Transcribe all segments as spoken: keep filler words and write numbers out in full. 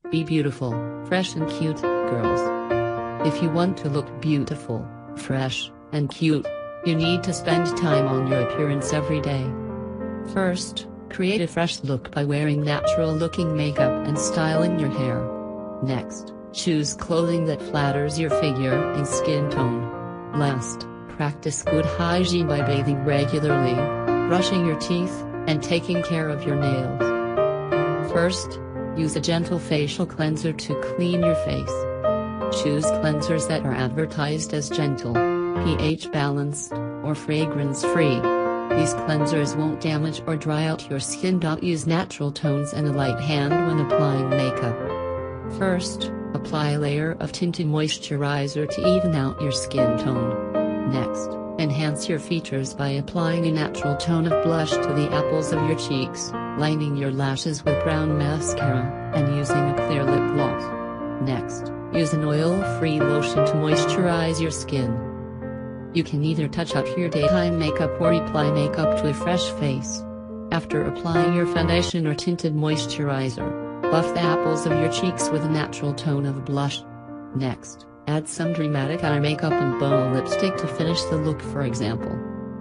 Be beautiful, fresh and cute, girls. If you want to look beautiful, fresh, and cute, you need to spend time on your appearance every day. First, create a fresh look by wearing natural-looking makeup and styling your hair. Next, choose clothing that flatters your figure and skin tone. Last, practice good hygiene by bathing regularly, brushing your teeth, and taking care of your nails. First, use a gentle facial cleanser to clean your face. Choose cleansers that are advertised as gentle, pH balanced, or fragrance-free. These cleansers won't damage or dry out your skin. Use natural tones and a light hand when applying makeup. First, apply a layer of tinted moisturizer to even out your skin tone. Next, enhance your features by applying a natural tone of blush to the apples of your cheeks, lining your lashes with brown mascara, and using a clear lip gloss. Next, use an oil-free lotion to moisturize your skin. You can either touch up your daytime makeup or apply makeup to a fresh face. After applying your foundation or tinted moisturizer, buff the apples of your cheeks with a natural tone of blush. Next, add some dramatic eye makeup and bow lipstick to finish the look. For example,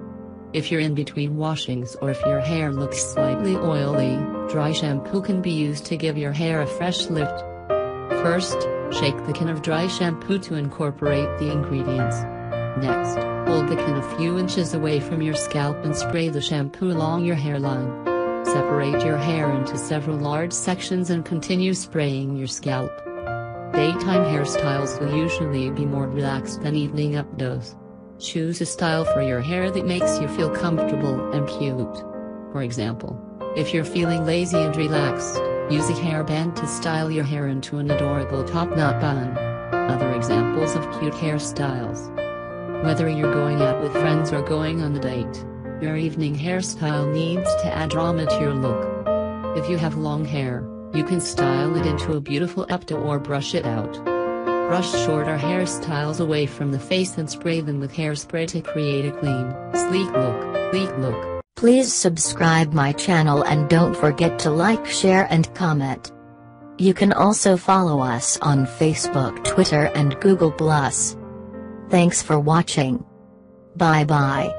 if you're in between washings or if your hair looks slightly oily, dry shampoo can be used to give your hair a fresh lift. First, shake the can of dry shampoo to incorporate the ingredients. Next, hold the can a few inches away from your scalp and spray the shampoo along your hairline. Separate your hair into several large sections and continue spraying your scalp. Daytime hairstyles will usually be more relaxed than evening updos. Choose a style for your hair that makes you feel comfortable and cute. For example, if you're feeling lazy and relaxed, use a hairband to style your hair into an adorable top-knot bun. Other examples of cute hairstyles. Whether you're going out with friends or going on a date, your evening hairstyle needs to add drama to your look. If you have long hair, you can style it into a beautiful updo or brush it out. Brush shorter hairstyles away from the face and spray them with hairspray to create a clean, sleek look. Sleek look. Please subscribe my channel and don't forget to like, share and comment. You can also follow us on Facebook, Twitter and Google plus. Thanks for watching. Bye bye.